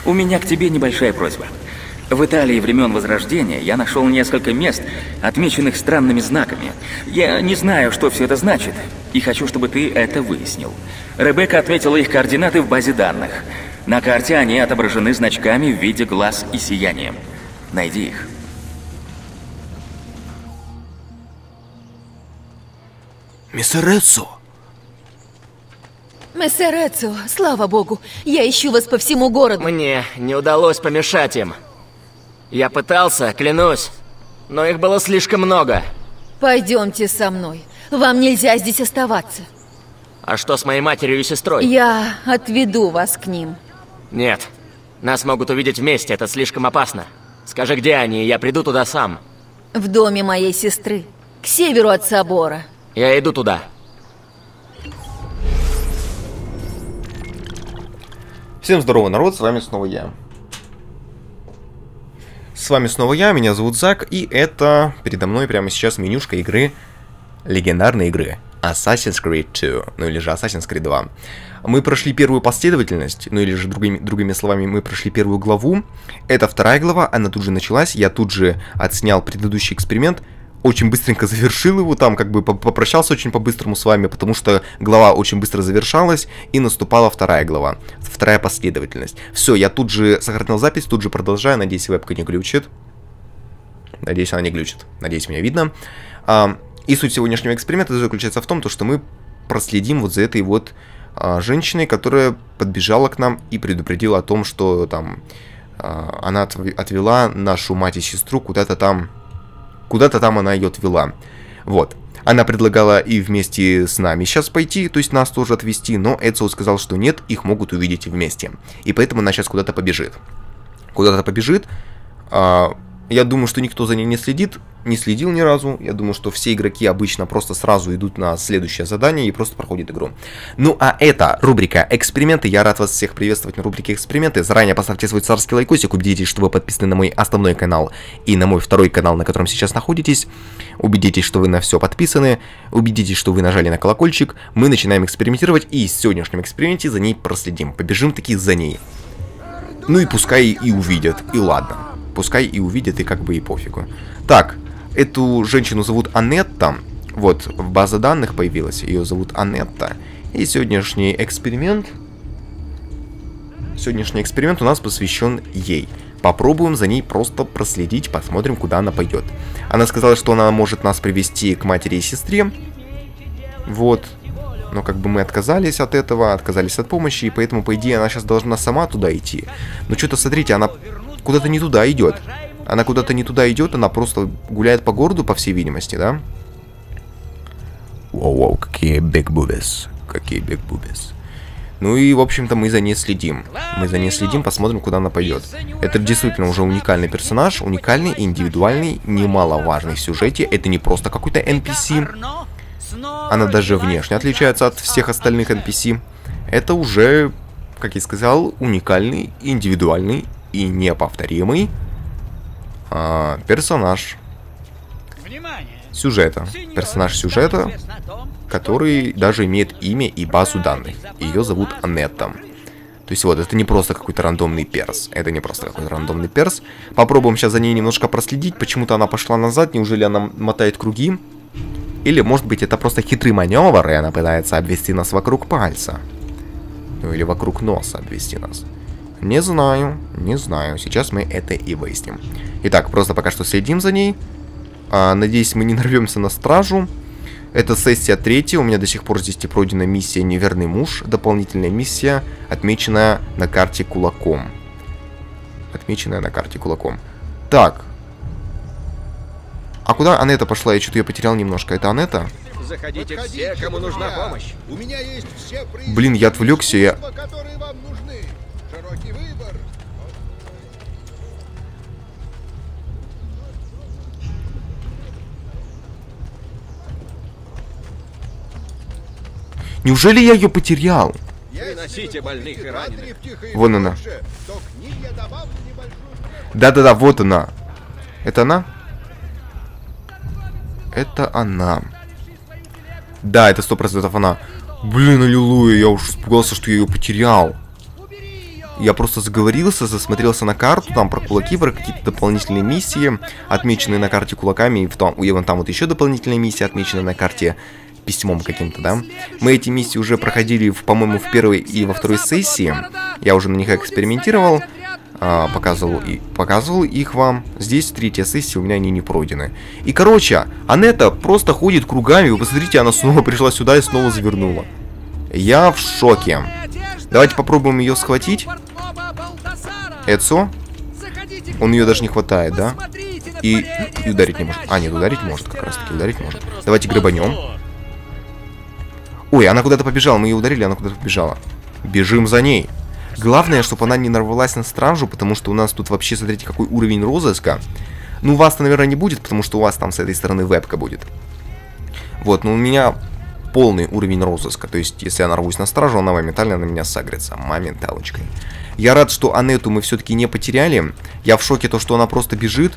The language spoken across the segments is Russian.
У меня к тебе небольшая просьба. В Италии времен Возрождения я нашел несколько мест, отмеченных странными знаками. Я не знаю, что все это значит, и хочу, чтобы ты это выяснил. Ребекка отметила их координаты в базе данных. На карте они отображены значками в виде глаз и сиянием. Найди их. Мистер Эцо! Мессер Эцо, слава богу, я ищу вас по всему городу. Мне не удалось помешать им. Я пытался, клянусь, но их было слишком много. Пойдемте со мной. Вам нельзя здесь оставаться. А что с моей матерью и сестрой? Я отведу вас к ним. Нет. Нас могут увидеть вместе, это слишком опасно. Скажи, где они, и я приду туда сам. В доме моей сестры, к северу от собора. Я иду туда. Всем здорово, народ, с вами снова я. Меня зовут Зак, и это передо мной прямо сейчас менюшка игры, легендарной игры Assassin's Creed 2, ну или же Assassin's Creed 2. Мы прошли первую последовательность, ну или же другими словами, мы прошли первую главу. Это вторая глава, она тут же началась, я тут же отснял предыдущий эксперимент, очень быстренько завершил его, там как бы попрощался очень по-быстрому с вами, потому что глава очень быстро завершалась, и наступала вторая глава, вторая последовательность. Все, я тут же сохранил запись, тут же продолжаю, надеюсь, вебка не глючит. Надеюсь, она не глючит, надеюсь, меня видно. И суть сегодняшнего эксперимента заключается в том, что мы проследим вот за этой вот женщиной, которая подбежала к нам и предупредила о том, что там она отвела нашу мать и сестру куда-то там она ее отвела. Вот. Она предлагала и вместе с нами сейчас пойти, то есть нас тоже отвезти, но Эцио сказал, что нет, их могут увидеть вместе. И поэтому она сейчас куда-то побежит. Я думаю, что никто за ней не следил ни разу. Я думаю, что все игроки обычно просто сразу идут на следующее задание и просто проходят игру. Ну а это рубрика «Эксперименты». Я рад вас всех приветствовать на рубрике «Эксперименты». Заранее поставьте свой царский лайкосик, убедитесь, что вы подписаны на мой основной канал и на мой второй канал, на котором сейчас находитесь. Убедитесь, что вы на все подписаны. Убедитесь, что вы нажали на колокольчик. Мы начинаем экспериментировать, и в сегодняшнем эксперименте за ней проследим. Побежим таки за ней. Ну и пускай и увидят, и ладно. Пускай и увидят, и как бы и пофигу. Так, эту женщину зовут Анетта. Вот, в базе данных появилась. Ее зовут Анетта. И сегодняшний эксперимент у нас посвящен ей. Попробуем за ней просто проследить, посмотрим, куда она пойдет. Она сказала, что она может нас привести к матери и сестре. Вот. Но как бы мы отказались от этого, отказались от помощи, и поэтому, по идее, она сейчас должна сама туда идти. Но что-то, смотрите, она куда-то не туда идет. Она просто гуляет по городу, по всей видимости, да? Воу-воу, какие big boobies. Ну и, в общем-то, мы за ней следим. Посмотрим, куда она пойдет. Это действительно уже уникальный персонаж, уникальный, индивидуальный, немаловажный в сюжете. Это не просто какой-то NPC. Она даже внешне отличается от всех остальных NPC. Это уже, как я сказал, уникальный, индивидуальный и неповторимый персонаж сюжета. Персонаж сюжета, который даже имеет имя и базу данных. Ее зовут Анетта. То есть вот, это не просто какой-то рандомный перс. Попробуем сейчас за ней немножко проследить. Почему-то она пошла назад. Неужели она мотает круги? Или, может быть, это просто хитрый маневр, и она пытается обвести нас вокруг пальца. Ну или вокруг носа обвести нас. Не знаю. Сейчас мы это и выясним. Итак, просто пока что следим за ней. Надеюсь, мы не нарвемся на стражу. Это сессия 3. У меня до сих пор здесь не пройдена миссия «Неверный муж». Дополнительная миссия, отмеченная на карте кулаком. Так. А куда Анетта пошла? Я что-то ее потерял немножко. Это Анетта? Заходите все, кому нужна помощь. У меня есть все призы, блин, я отвлекся. которые вам нужны. Широкий выбор. Неужели я ее потерял? Приносите больных и раненых. Вон она. Да-да-да, вот она. Это она? Это она. Да, это 100% она. Блин, аллилуйя, я уж испугался, что я ее потерял. Я просто заговорился, засмотрелся на карту, там про кулаки, про какие-то дополнительные миссии, отмеченные на карте кулаками, и вон там вот еще дополнительные миссии, отмеченные на карте письмом каким-то, да. Мы эти миссии уже проходили, по-моему, в первой и во второй сессии. Я уже на них экспериментировал, показывал их вам. Здесь третья сессия, у меня они не пройдены. И, короче, Анетта просто ходит кругами. Вы посмотрите, она снова пришла сюда и снова завернула. Я в шоке. Давайте попробуем ее схватить. Эцо. Он ее даже не хватает, да? И ударить не может. А, нет, ударить может, как раз таки ударить может. Давайте грабанем. Ой, она куда-то побежала, мы ее ударили, она куда-то побежала. Бежим за ней. Главное, чтобы она не нарвалась на стражу, потому что у нас тут вообще, смотрите, какой уровень розыска. Ну, у вас-то, наверное, не будет, потому что у вас там с этой стороны вебка будет. Вот, но у меня полный уровень розыска. То есть, если я нарвусь на стражу, она моментально на меня сагрится. Моменталочкой. Я рад, что Анетту мы все-таки не потеряли. Я в шоке, то, что она просто бежит.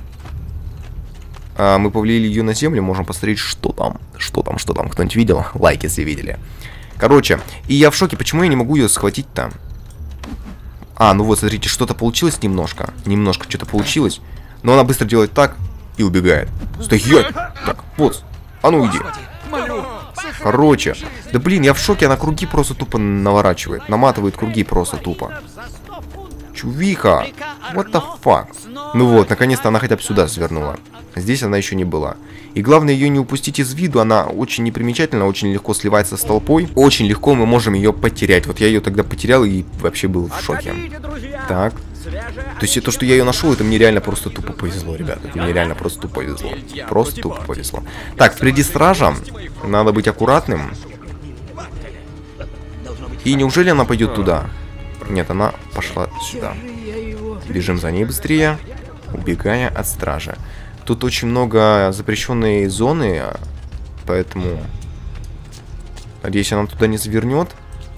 Мы повалили ее на землю, можем посмотреть, что там. Что там. Кто-нибудь видел? Лайк, если видели. Короче, и я в шоке, почему я не могу ее схватить-то? А, ну вот, смотрите, что-то получилось немножко. Немножко что-то получилось. Но она быстро делает так и убегает. Стоять! Так, вот. А ну иди. Короче. Да блин, я в шоке, она круги просто тупо наворачивает. Наматывает круги просто тупо. Чувиха. What the fuck? Ну вот, наконец-то она хотя бы сюда свернула. Здесь она еще не была. И главное ее не упустить из виду. Она очень непримечательна, очень легко сливается с толпой. Очень легко мы можем ее потерять. Вот я ее тогда потерял и вообще был в шоке. Так. То есть то, что я ее нашел, это мне реально просто тупо повезло, ребята. Это мне реально просто тупо повезло. Просто тупо повезло. Так, впереди стража. Надо быть аккуратным. И неужели она пойдет туда? Нет, она пошла сюда. Бежим за ней быстрее, убегая от стражи. Тут очень много запрещенной зоны, поэтому надеюсь, она туда не завернет.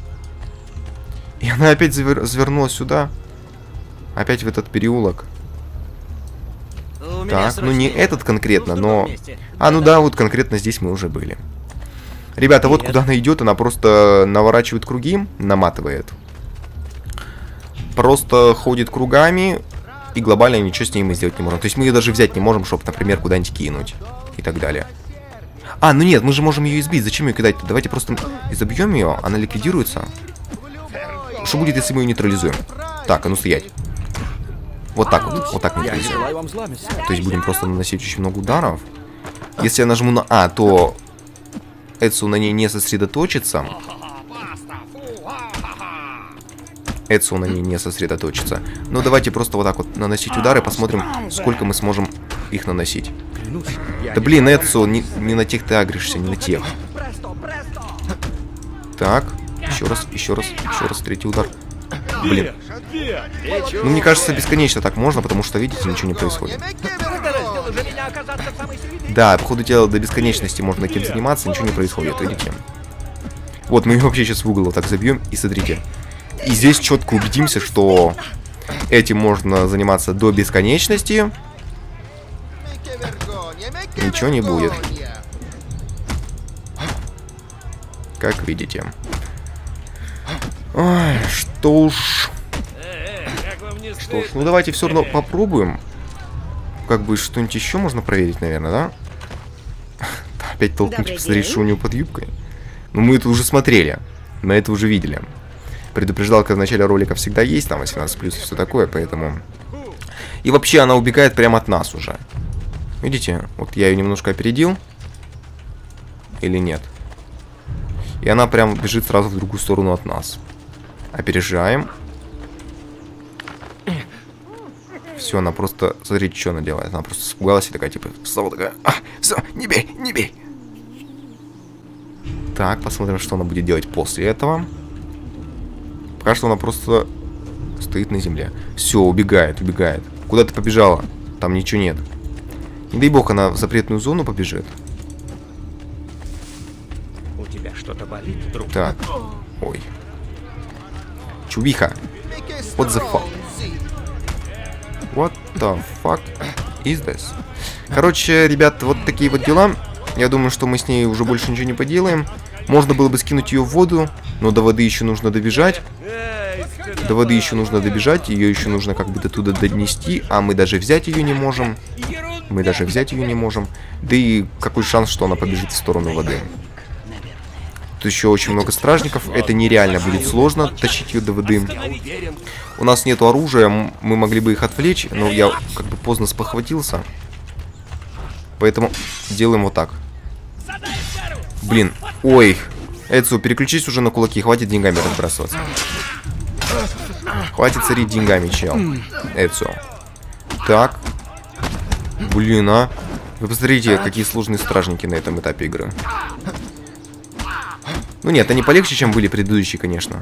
И она опять завернула сюда. Опять в этот переулок. Так, ну не этот конкретно, но... А, ну да, вот конкретно здесь мы уже были. Ребята, вот куда она идет, она просто наворачивает круги, наматывает. Просто ходит кругами, и глобально ничего с ней мы сделать не можем. То есть мы ее даже взять не можем, чтобы, например, куда-нибудь кинуть. И так далее. А, ну нет, мы же можем ее избить. Зачем ее кидать-то? Давайте просто изобьем ее, она ликвидируется. Что будет, если мы ее нейтрализуем? Так, а ну стоять. Вот так вот. Вот так нейтрализуем. То есть будем просто наносить очень много ударов. Если я нажму на А, то Эцу на ней не сосредоточится. Эцу на ней не сосредоточится. Но давайте просто вот так вот наносить удары, посмотрим, сколько мы сможем их наносить. Да блин, Эцу, не на тех ты агришься, не на тех. Так, еще раз, третий удар. Блин. Ну, мне кажется, бесконечно так можно, потому что, видите, ничего не происходит. Да, по ходу дела до бесконечности можно этим заниматься, ничего не происходит, видите? Вот, мы ее вообще сейчас в угол вот так забьем, и смотрите. И здесь четко убедимся, что этим можно заниматься до бесконечности. Ничего не будет. Как видите. Ой, что уж, ну давайте все равно попробуем. Как бы что-нибудь еще можно проверить, наверное, да? Опять толкнуть, посмотреть, что у него под юбкой. Ну мы это уже смотрели, мы это уже видели. Предупреждалка в начале ролика всегда есть, там 18+, и все такое, поэтому... И вообще она убегает прямо от нас уже. Видите? Вот я ее немножко опередил. Или нет? И она прям бежит сразу в другую сторону от нас. Опережаем. Все, она просто... Смотрите, что она делает. Она просто испугалась и такая, типа, снова такая... все, не бей, не бей. Так, посмотрим, что она будет делать после этого. Пока что она просто стоит на земле. Все, убегает. Куда ты побежала? Там ничего нет. Не дай бог, она в запретную зону побежит. У тебя что-то болит, друг? Так. Ой. Чувиха. What the fuck? What the fuck is this? Короче, ребят, вот такие вот дела. Я думаю, что мы с ней уже больше ничего не поделаем. Можно было бы скинуть ее в воду, но до воды еще нужно добежать. До воды еще нужно добежать, ее еще нужно как бы до туда донести, а мы даже взять ее не можем. Да и какой шанс, что она побежит в сторону воды. Тут еще очень много стражников, это нереально будет сложно тащить ее до воды. У нас нету оружия, мы могли бы их отвлечь, но я как бы поздно спохватился. Поэтому делаем вот так. Блин, ой. Эдсу, переключись уже на кулаки, хватит деньгами разбрасываться. Хватит царить деньгами, чел. Эдсу. Так. Блин, а. Вы посмотрите, какие сложные стражники на этом этапе игры. Ну нет, они полегче, чем были предыдущие, конечно.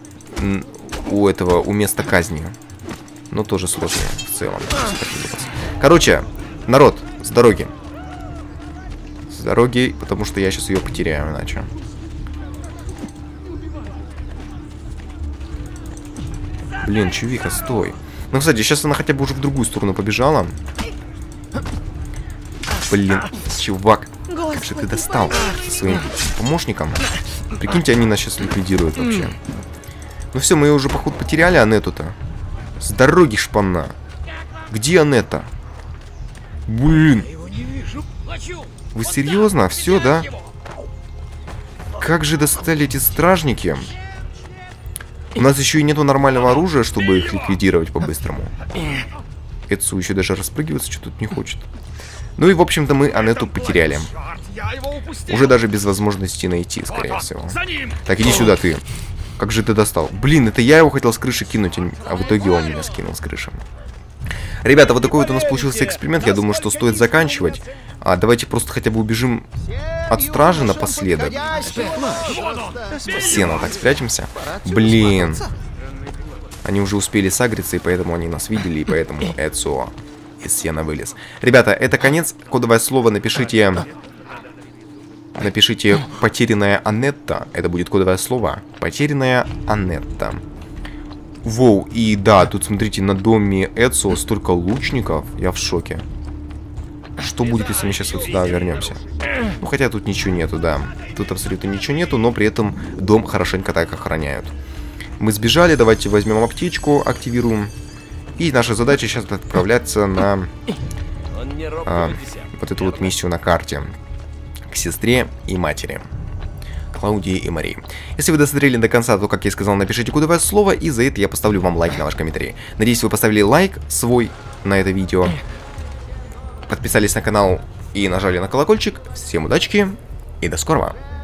У места казни. Но тоже сложнее в целом. Короче, народ, с дороги. С дороги, потому что я сейчас ее потеряю иначе. Блин, чувиха, стой. Ну, кстати, сейчас она хотя бы уже в другую сторону побежала. Блин, чувак, как же ты достал со своим помощником. Прикиньте, они нас сейчас ликвидируют вообще. Ну все, мы ее уже, походу, потеряли, Анетту-то. С дороги шпана. Где Анетта? Блин. Вы серьезно? Все, да? Как же достали эти стражники? У нас еще и нету нормального оружия, чтобы их ликвидировать по-быстрому. Эдсу еще даже распрыгиваться что-то тут не хочет. Ну и, в общем-то, мы Анетту потеряли. Уже даже без возможности найти, скорее всего. Так, иди сюда, ты. Как же ты достал? Блин, это я его хотел с крыши кинуть, а в итоге он меня скинул с крыши. Ребята, вот такой вот у нас получился эксперимент. Я думаю, что стоит заканчивать. Давайте просто хотя бы убежим от стражи напоследок. В сено так спрячемся. Блин. Они уже успели сагриться, и поэтому они нас видели, и поэтому Эдсо из сена вылез. Ребята, это конец. Кодовое слово напишите... Напишите «Потерянная Анетта». Это будет кодовое слово. «Потерянная Анетта». Воу, и да, тут, смотрите, на доме Эдсо столько лучников. Я в шоке. Что будет, если мы сейчас вот сюда вернемся? Ну, хотя тут ничего нету, да. Тут абсолютно ничего нету, но при этом дом хорошенько так охраняют. Мы сбежали, давайте возьмем аптечку, активируем. И наша задача сейчас отправляться на вот эту вот миссию на карте. К сестре и матери. Клаудии и Марии. Если вы досмотрели до конца, то, как я сказал, напишите кодовое слово, и за это я поставлю вам лайк на ваш комментарий. Надеюсь, вы поставили лайк свой на это видео, подписались на канал и нажали на колокольчик. Всем удачи и до скорого!